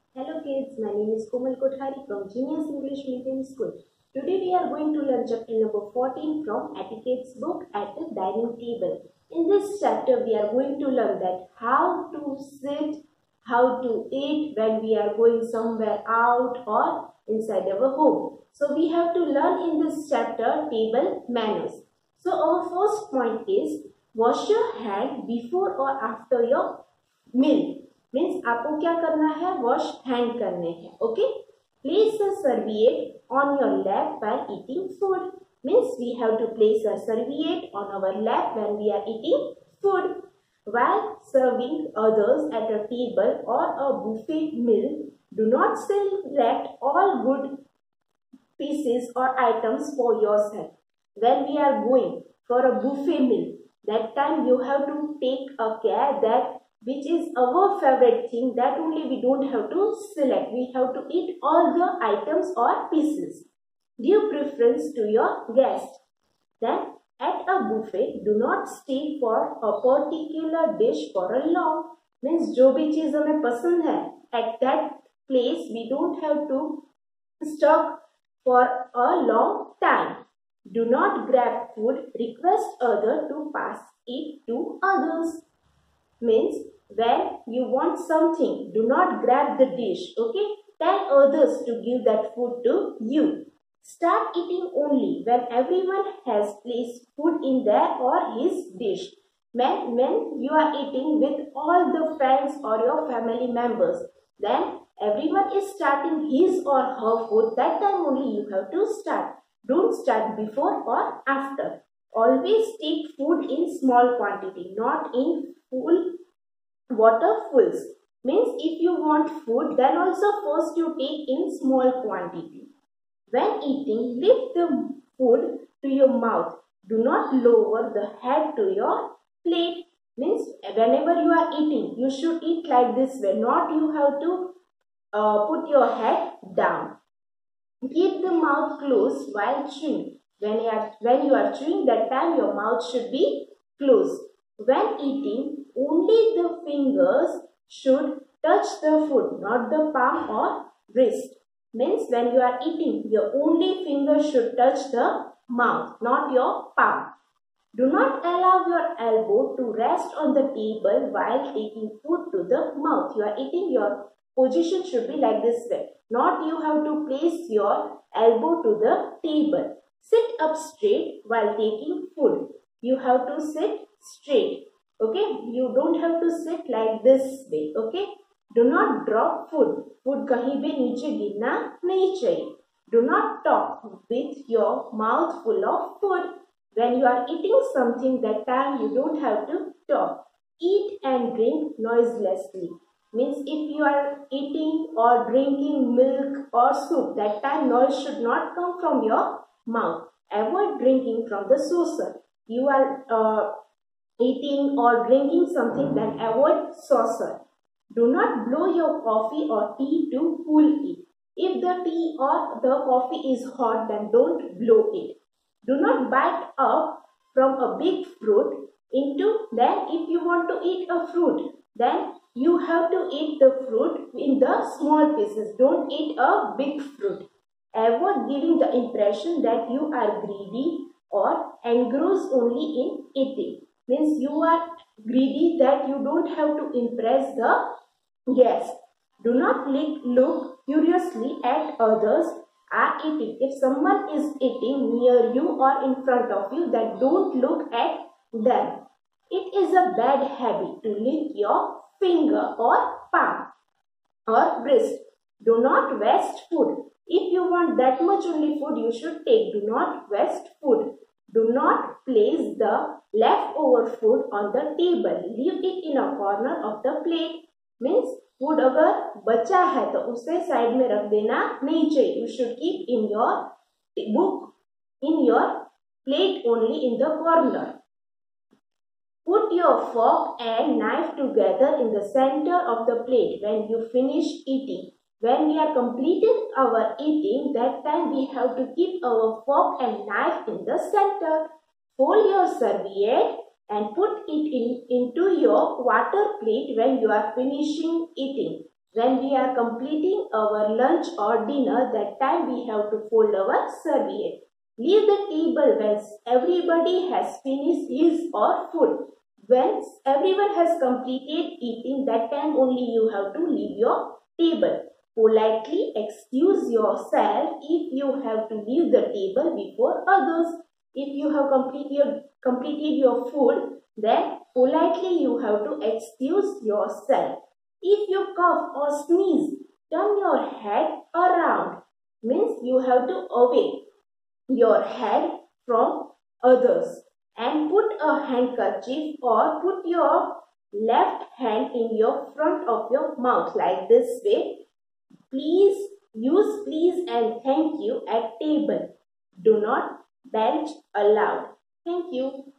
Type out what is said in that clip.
Hello kids, my name is Komal Kothari from Genius English Medium School. Today we are going to learn chapter number 14 from Etiquette's book At the Dining Table. In this chapter we are going to learn that how to sit, how to eat when we are going somewhere out or inside our home. So we have to learn in this chapter table manners. So our first point is wash your hand before or after your meal. Means आपको क्या करना है, wash hand करने हैं. Okay, place a serviette on your lap while eating food. Means we have to place a serviette on our lap when we are eating food. While serving others at a table or a buffet meal, do not select all good pieces or items for yourself. When we are going for a buffet meal, that time you have to take a care that which is our favorite thing, that only we don't have to select. We have to eat all the items or pieces. Give preference to your guest. Then at a buffet, do not stay for a particular dish for a long. Means जो भी चीज हमें पसंद है, at that place we don't have to stuck for a long time. Do not grab food. Request other to pass it to others. Means when you want something, do not grab the dish. Okay, tell others to give that food to you. Start eating only when everyone has placed food in their or his dish. When you are eating with all the friends or your family members, then everyone is starting his or her food. That time only you have to start. Don't start before or after. Always take food in small quantity, not in full waterfuls. Means if you want food, then also first you take in small quantity. When eating, lift the food to your mouth. Do not lower the head to your plate. Means whenever you are eating, you should eat like this way. Not you have to put your head down. Keep the mouth closed while chewing. When you are chewing, that time your mouth should be closed. When eating, only the fingers should touch the food, not the palm or wrist. Means when you are eating, your only finger should touch the mouth, not your palm. Do not allow your elbow to rest on the table while taking food to the mouth. You are eating, your position should be like this way. Not you have to place your elbow to the table. Sit up straight while taking food. You have to sit straight. Okay, you don't have to sit like this way. Okay, do not drop food. Food कहीं भी नीचे गिरना नहीं चाहिए. Do not talk with your mouth full of food. When you are eating something, that time you don't have to talk. Eat and drink noiselessly. Means if you are eating or drinking milk or soup, that time noise should not come from your mouth. Avoid drinking from the saucer. You are eating or drinking something, then avoid saucer. Do not blow your coffee or tea to cool it. If the tea or the coffee is hot, then don't blow it. Do not bite up from a big fruit into, then if you want to eat a fruit, then you have to eat the fruit in the small pieces. Don't eat a big fruit. Avoid giving the impression that you are greedy or engrossed only in eating. Means you are greedy, that you don't have to impress the guest. Do not look curiously at others are eating. If someone is eating near you or in front of you, then don't look at them. It is a bad habit to lick your finger or palm or wrist. Do not waste food. If you want that much only food, you should take. Do not waste food. Do not place the leftover food on the table. Leave it in a corner of the plate. Means food अगर बचा है तो उसे side में रख देना नहीं चाहिए. You should keep in your book, in your plate only in the corner. Put your fork and knife together in the center of the plate when you finish eating. When we are completing our eating, that time we have to keep our fork and knife in the center. Fold your serviette and put it into your water plate when you are finishing eating. When we are completing our lunch or dinner, that time we have to fold our serviette. Leave the table when everybody has finished his or food. When everyone has completed eating, that time only you have to leave your table. Politely excuse yourself if you have to leave the table before others. If you have completed your food, then politely you have to excuse yourself. If you cough or sneeze, turn your head around. Means you have to away your head from others and put a handkerchief or put your left hand in your front of your mouth like this way. Please use please and thank you at table. Do not belch aloud. Thank you.